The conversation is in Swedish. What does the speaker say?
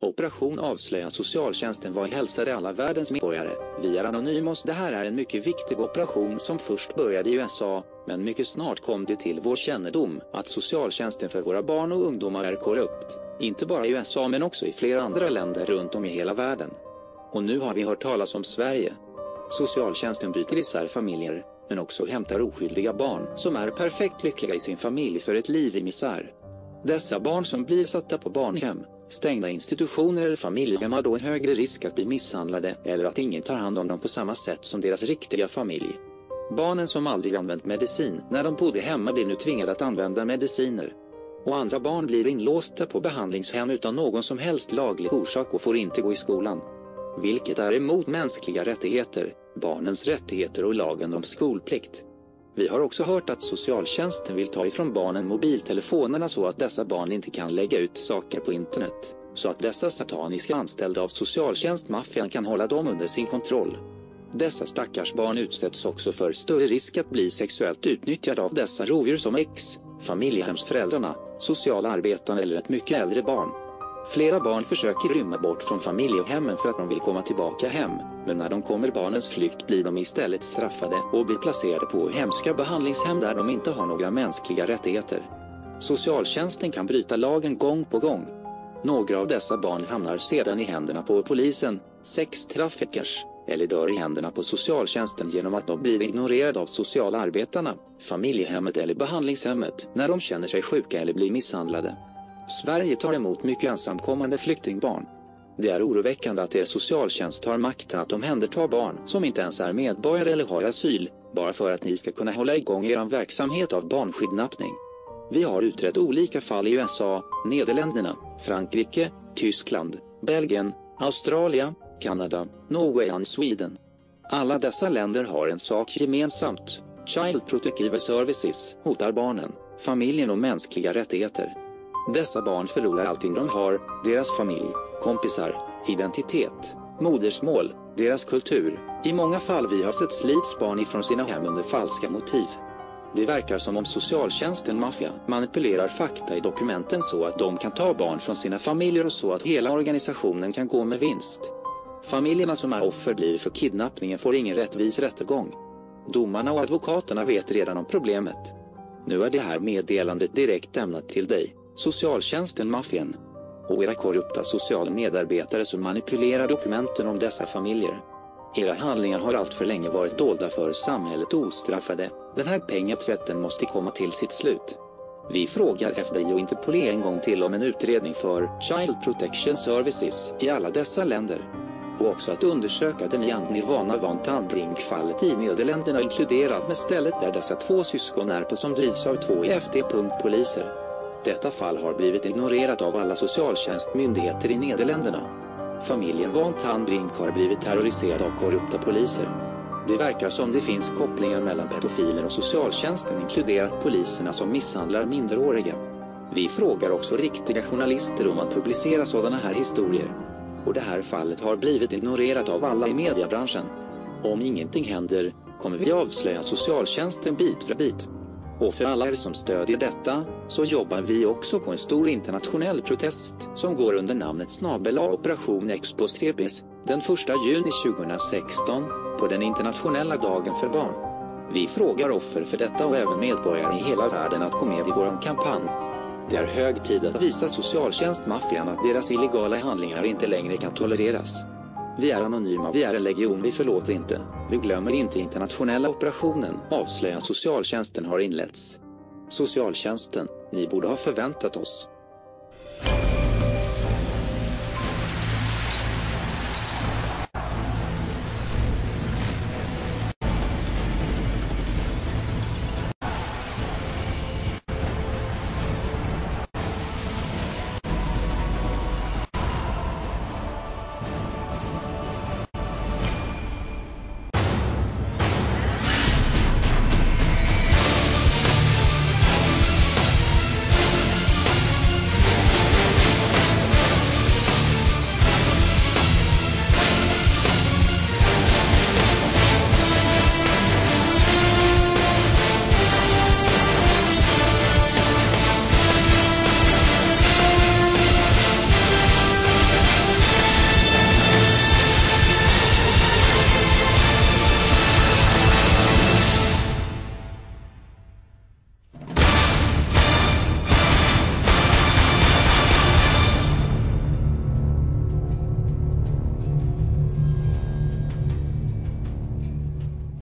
Operation avslöja socialtjänsten var hälsade alla världens medborgare. Vi är Anonymous. Det här är en mycket viktig operation som först började i USA, men mycket snart kom det till vår kännedom att socialtjänsten för våra barn och ungdomar är korrupt. Inte bara i USA men också i flera andra länder runt om i hela världen. Och nu har vi hört talas om Sverige. Socialtjänsten bryter isär familjer, men också hämtar oskyldiga barn som är perfekt lyckliga i sin familj för ett liv i misär. Dessa barn som blir satta på barnhem, stängda institutioner eller familjehem har då en högre risk att bli misshandlade eller att ingen tar hand om dem på samma sätt som deras riktiga familj. Barnen som aldrig använt medicin när de bodde hemma blir nu tvingade att använda mediciner. Och andra barn blir inlåsta på behandlingshem utan någon som helst laglig orsak och får inte gå i skolan. Vilket är emot mänskliga rättigheter, barnens rättigheter och lagen om skolplikt. Vi har också hört att socialtjänsten vill ta ifrån barnen mobiltelefonerna så att dessa barn inte kan lägga ut saker på internet, så att dessa sataniska anställda av socialtjänstmaffian kan hålla dem under sin kontroll. Dessa stackars barn utsätts också för större risk att bli sexuellt utnyttjade av dessa rovdjur som familjehemsföräldrarna, socialarbetarna eller ett mycket äldre barn. Flera barn försöker rymma bort från familjehemmen för att de vill komma tillbaka hem, men när de kommer barnens flykt blir de istället straffade och blir placerade på hemska behandlingshem där de inte har några mänskliga rättigheter. Socialtjänsten kan bryta lagen gång på gång. Några av dessa barn hamnar sedan i händerna på polisen, sextraffickers, eller dör i händerna på socialtjänsten genom att de blir ignorerade av socialarbetarna, familjehemmet eller behandlingshemmet när de känner sig sjuka eller blir misshandlade. Sverige tar emot mycket ensamkommande flyktingbarn. Det är oroväckande att er socialtjänst har makten att omhänderta barn som inte ens är medborgare eller har asyl, bara för att ni ska kunna hålla igång er verksamhet av barnkidnappning. Vi har utrett olika fall i USA, Nederländerna, Frankrike, Tyskland, Belgien, Australien, Kanada, Norway och Sweden. Alla dessa länder har en sak gemensamt. Child Protective Services hotar barnen, familjen och mänskliga rättigheter. Dessa barn förlorar allting de har, deras familj, kompisar, identitet, modersmål, deras kultur. I många fall vi har sett slits barn ifrån sina hem under falska motiv. Det verkar som om socialtjänsten maffia manipulerar fakta i dokumenten så att de kan ta barn från sina familjer och så att hela organisationen kan gå med vinst. Familjerna som är offer blir för kidnappningen får ingen rättvis rättegång. Domarna och advokaterna vet redan om problemet. Nu är det här meddelandet direkt ämnat till dig, socialtjänsten maffian, och era korrupta sociala medarbetare som manipulerar dokumenten om dessa familjer. Era handlingar har allt för länge varit dolda för samhället ostraffade. Den här pengatvätten måste komma till sitt slut. Vi frågar FBI och Interpol en gång till om en utredning för Child Protection Services i alla dessa länder. Och också att undersöka den Nirvana van Tandbrink-fallet i Nederländerna inkluderat med stället där dessa två syskon är på som drivs av 2 EFT-poliser. Detta fall har blivit ignorerat av alla socialtjänstmyndigheter i Nederländerna. Familjen van Tandbrink har blivit terroriserad av korrupta poliser. Det verkar som det finns kopplingar mellan pedofiler och socialtjänsten inkluderat poliserna som misshandlar minderåriga. Vi frågar också riktiga journalister om att publicera sådana här historier. Och det här fallet har blivit ignorerat av alla i mediebranschen. Om ingenting händer, kommer vi avslöja socialtjänsten bit för bit. Och för alla er som stödjer detta, så jobbar vi också på en stor internationell protest som går under namnet Operation Exposebis, den 1 juni 2016, på den internationella dagen för barn. Vi frågar offer för detta och även medborgare i hela världen att gå med i vår kampanj. Det är hög tid att visa socialtjänstmaffian att deras illegala handlingar inte längre kan tolereras. Vi är anonyma, vi är en legion, vi förlåter inte. Vi glömmer inte internationella operationen. Avslöja socialtjänsten har inletts. Socialtjänsten, ni borde ha förväntat oss.